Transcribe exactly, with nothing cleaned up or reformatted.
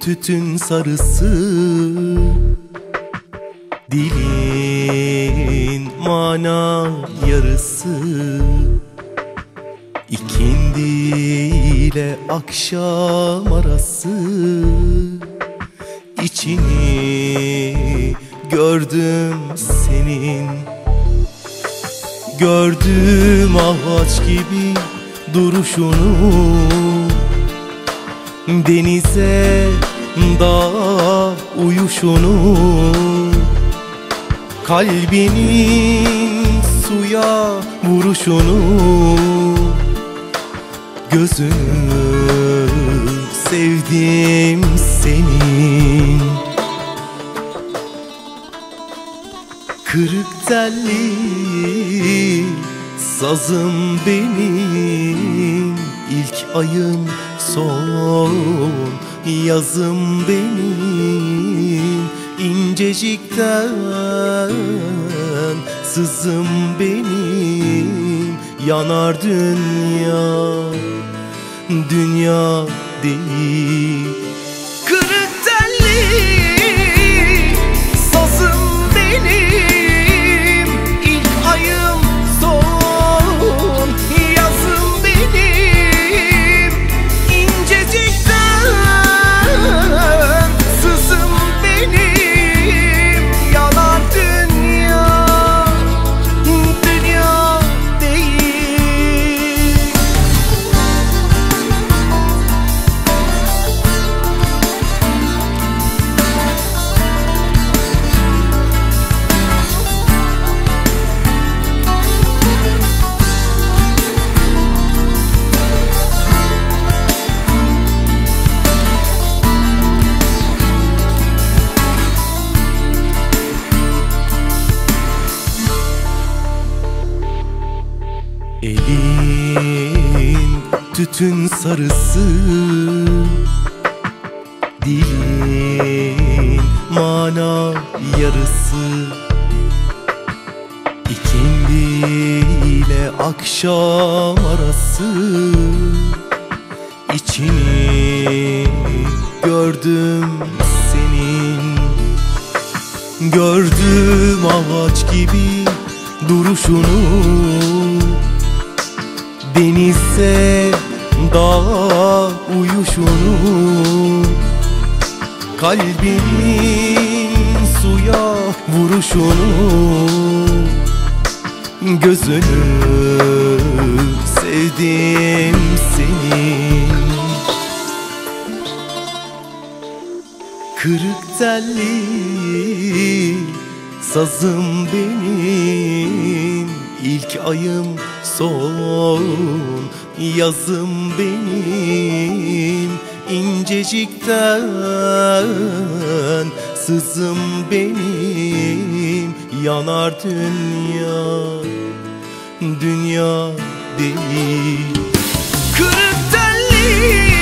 tütün sarısı, dilin mana yarısı. İkindi ile akşam arası, içini gördüm senin. Gördüm ağaç gibi duruşunu, denize dağa uyuşunu. Kalbinin suya vuruşunu, gözünü sevdim senin. Kırık telli sazım benim, ilk ayım son yazım benim. İncecikten sızım benim, yanar dünya, dünya değil. Kırık telli sazım benim, ilk ayım son yazım benim. İncecikten sızım benim, yanar dünya, dünya değil. Elin tütün sarısı, dilin mana yarısı. İkindi ile akşam arası, içini gördüm senin. Gördüm ağaç gibi duruşunu, denize dağa uyuşunu. Kalbinin suya vuruşunu, gözünü sevdim senin. Kırık telli sazım benim, ilk ayım son yazım benim. İncecikten sızım benim, yanar dünya, dünya değil. Kırık telli